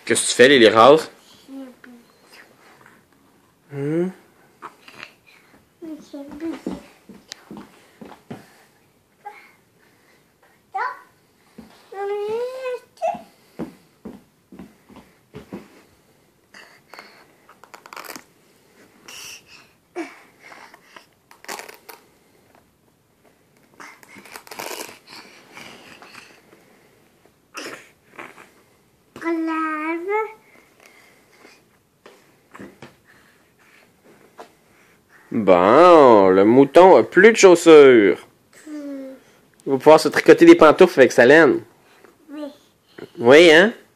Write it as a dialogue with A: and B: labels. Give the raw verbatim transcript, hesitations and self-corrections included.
A: Qu'est-ce que tu fais, Lily Rose? Hum? Bon, le mouton a plus de chaussures. Il va pouvoir se tricoter des pantoufles avec sa laine.
B: Oui.
A: Oui, hein?